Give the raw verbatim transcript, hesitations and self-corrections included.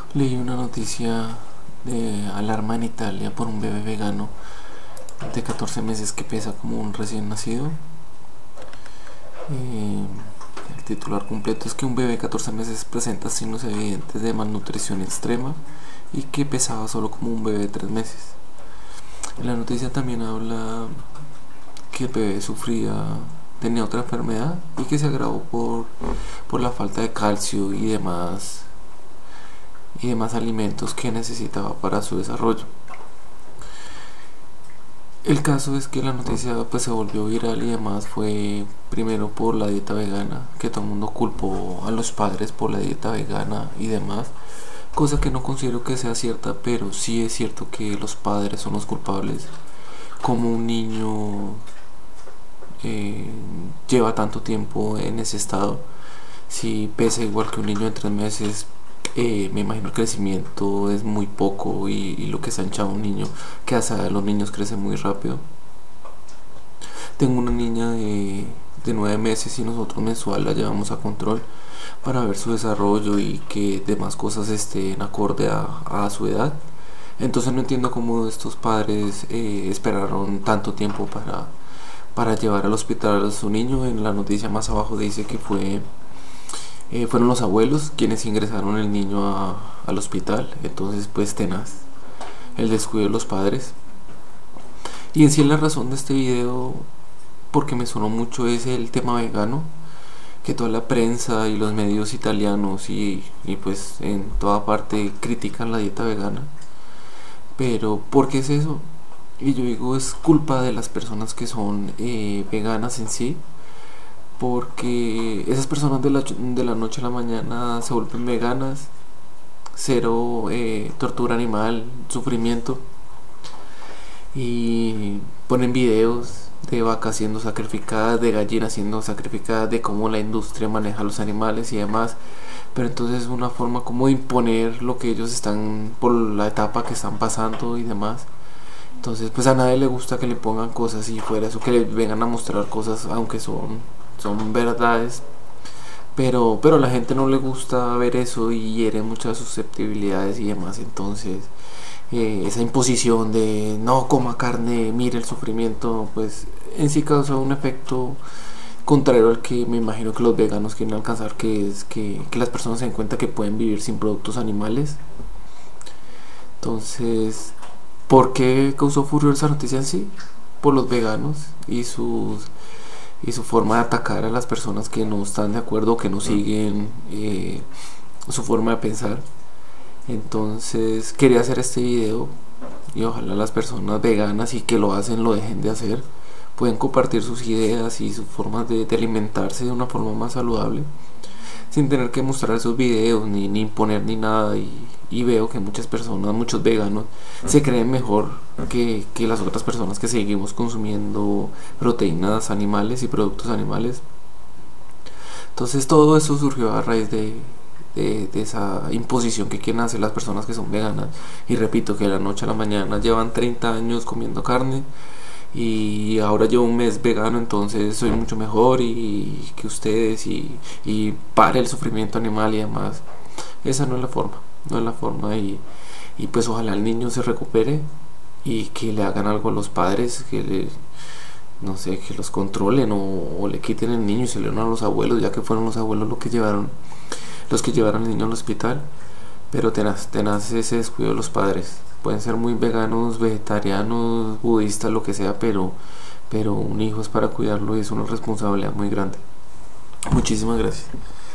Leí una noticia de alarma en Italia por un bebé vegano de catorce meses que pesa como un recién nacido. Eh, el titular completo es que un bebé de catorce meses presenta signos evidentes de malnutrición extrema y que pesaba solo como un bebé de tres meses. En la noticia también habla que el bebé sufría, tenía otra enfermedad y que se agravó por, por la falta de calcio y demás y demás alimentos que necesitaba para su desarrollo. El caso es que la noticia pues se volvió viral y demás fue primero por la dieta vegana, que todo el mundo culpó a los padres por la dieta vegana y demás, cosa que no considero que sea cierta, pero sí es cierto que los padres son los culpables. Como un niño eh, lleva tanto tiempo en ese estado, si pesa igual que un niño de tres meses, eh, me imagino el crecimiento es muy poco y, y lo que se ha hinchado un niño, que hasta los niños crecen muy rápido. Tengo una niña de, de nueve meses y nosotros mensual la llevamos a control para ver su desarrollo y que demás cosas estén acorde a, a su edad. Entonces no entiendo cómo estos padres eh, esperaron tanto tiempo para, para llevar al hospital a su niño. En la noticia más abajo dice que fue eh, fueron los abuelos quienes ingresaron el niño a, al hospital. Entonces pues tenaz el descuido de los padres. Y en sí la razón de este video, porque me sonó mucho, es el tema vegano, que toda la prensa y los medios italianos y, y pues en toda parte critican la dieta vegana. Pero ¿por qué es eso? Y yo digo, es culpa de las personas que son eh, veganas en sí, porque esas personas de la, de la noche a la mañana se vuelven veganas, cero eh, tortura animal, sufrimiento, y ponen videos de vacas siendo sacrificadas, de gallinas siendo sacrificadas, de cómo la industria maneja los animales y demás. Pero entonces es una forma como de imponer lo que ellos están, por la etapa que están pasando y demás. Entonces pues a nadie le gusta que le pongan cosas y fuera eso, que le vengan a mostrar cosas aunque son, son verdades. Pero, pero a la gente no le gusta ver eso y hiere muchas susceptibilidades y demás. Entonces eh, esa imposición de no coma carne, mire el sufrimiento, pues en sí causa un efecto contrario al que me imagino que los veganos quieren alcanzar, que es que, que las personas se den cuenta que pueden vivir sin productos animales. Entonces, ¿por qué causó furor esa noticia en sí? Por los veganos y sus y su forma de atacar a las personas que no están de acuerdo, que no siguen eh, su forma de pensar. Entonces quería hacer este video y ojalá las personas veganas y que lo hacen lo dejen de hacer, pueden compartir sus ideas y sus formas de, de alimentarse de una forma más saludable sin tener que mostrar esos videos ni, ni imponer ni nada. Y, y veo que muchas personas, muchos veganos se creen mejor que, que las otras personas que seguimos consumiendo proteínas animales y productos animales. Entonces todo eso surgió a raíz de, de, de esa imposición que quieren hacer las personas que son veganas. Y repito, que de la noche a la mañana llevan treinta años comiendo carne y ahora llevo un mes vegano, entonces soy mucho mejor y que ustedes y, y pare el sufrimiento animal y demás. Esa no es la forma, no es la forma. Y, y pues ojalá el niño se recupere y que le hagan algo a los padres, que le, no sé, que los controlen o, o le quiten el niño y se le den a los abuelos, ya que fueron los abuelos los que llevaron los que llevaron al niño al hospital. Pero tenaz, tenaz ese descuido de los padres. Pueden ser muy veganos, vegetarianos, budistas, lo que sea, pero, pero un hijo es para cuidarlo y es una responsabilidad muy grande. Muchísimas gracias.